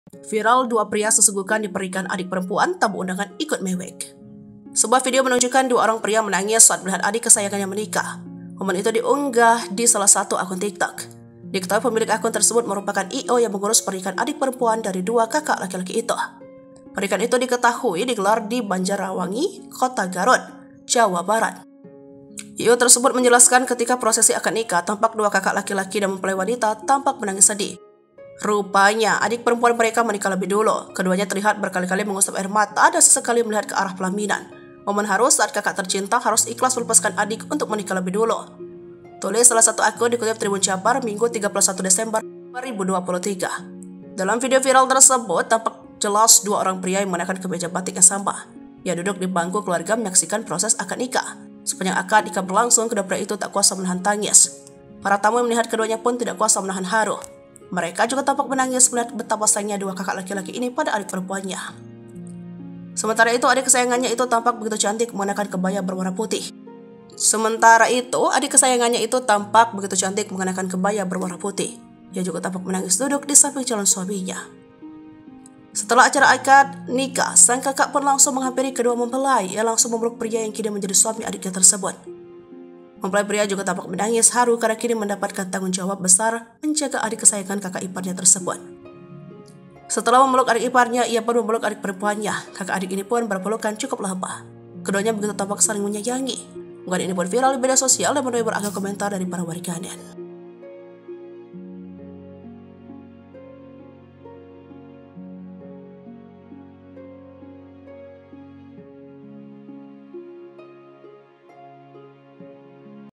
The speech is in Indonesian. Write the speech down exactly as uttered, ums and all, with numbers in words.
Viral, dua pria sesungguhkan di pernikahan adik perempuan tamu undangan ikut mewek. Sebuah video menunjukkan dua orang pria menangis saat melihat adik kesayangannya menikah. Momen itu diunggah di salah satu akun TikTok. Diketahui pemilik akun tersebut merupakan I O yang mengurus pernikahan adik perempuan dari dua kakak laki-laki itu. Pernikahan itu diketahui digelar di Banjarwangi, Kota Garut, Jawa Barat. I O tersebut menjelaskan ketika prosesi akad nikah, tampak dua kakak laki-laki dan mempelai wanita tampak menangis sedih. Rupanya, adik perempuan mereka menikah lebih dulu. Keduanya terlihat berkali-kali mengusap air mata dan sesekali melihat ke arah pelaminan. Momen haru saat kakak tercinta harus ikhlas melepaskan adik untuk menikah lebih dulu. Tulis salah satu akun dikutip Tribun Jabar Minggu tiga puluh satu Desember dua ribu dua puluh tiga. Dalam video viral tersebut, tampak jelas dua orang pria yang mengenakan kemeja batik yang sama. Ia duduk di bangku keluarga menyaksikan proses akad nikah. Sepanjang akad nikah berlangsung, kedua pria itu tak kuasa menahan tangis. Para tamu yang melihat keduanya pun tidak kuasa menahan haru. Mereka juga tampak menangis melihat betapa sayangnya dua kakak laki-laki ini pada adik perempuannya. Sementara itu, adik kesayangannya itu tampak begitu cantik mengenakan kebaya berwarna putih. Sementara itu, adik kesayangannya itu tampak begitu cantik mengenakan kebaya berwarna putih. Ia juga tampak menangis duduk di samping calon suaminya. Setelah acara akad nikah, sang kakak pun langsung menghampiri kedua mempelai. Ia langsung memeluk pria yang kini menjadi suami adiknya tersebut. Mempelai pria juga tampak menangis haru karena kini mendapatkan tanggung jawab besar menjaga adik kesayangan kakak iparnya tersebut. Setelah memeluk adik iparnya, ia pun memeluk adik perempuannya. Kakak adik ini pun berpelukan cukup lama. Keduanya begitu tampak saling menyayangi. Unggahan ini pun viral di media sosial dan menuai beragam komentar dari para warganet.